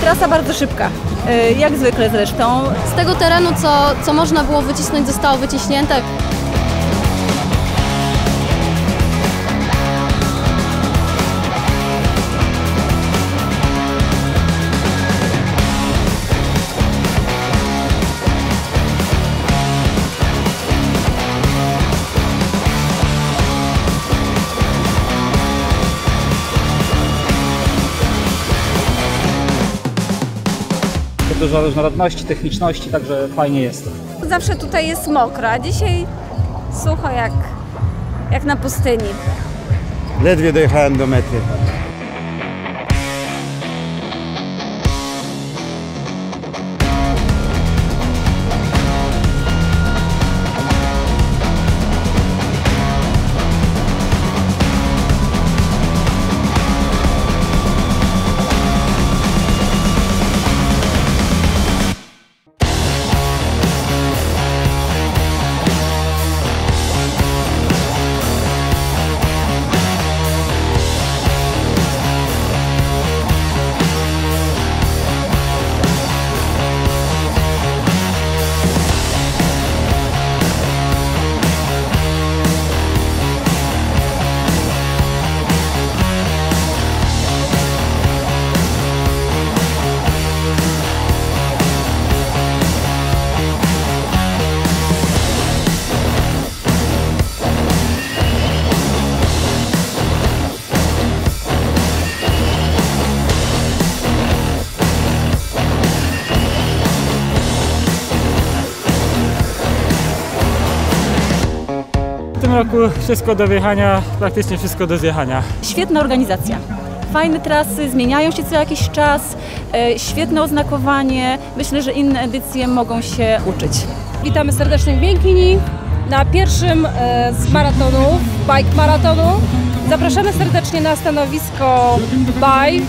Trasa bardzo szybka, jak zwykle zresztą. Z tego terenu, co można było wycisnąć, zostało wyciśnięte. Dużo różnorodności, techniczności, także fajnie jest. Zawsze tutaj jest mokro, a dzisiaj sucho jak na pustyni. Ledwie dojechałem do mety. W tym roku wszystko do wjechania, praktycznie wszystko do zjechania. Świetna organizacja. Fajne trasy, zmieniają się co jakiś czas, świetne oznakowanie. Myślę, że inne edycje mogą się uczyć. Witamy serdecznie w Miękini na pierwszym z maratonów, bike maratonu. Zapraszamy serdecznie na stanowisko bike.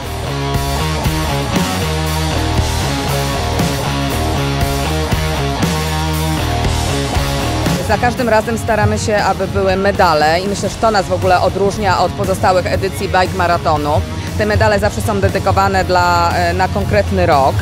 Za każdym razem staramy się, aby były medale i myślę, że to nas w ogóle odróżnia od pozostałych edycji bike maratonu. Te medale zawsze są dedykowane na konkretny rok.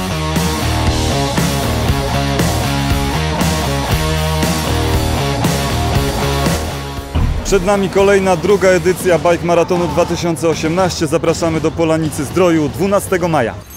Przed nami kolejna, druga edycja Bike Maratonu 2018. Zapraszamy do Polanicy Zdroju 12 maja.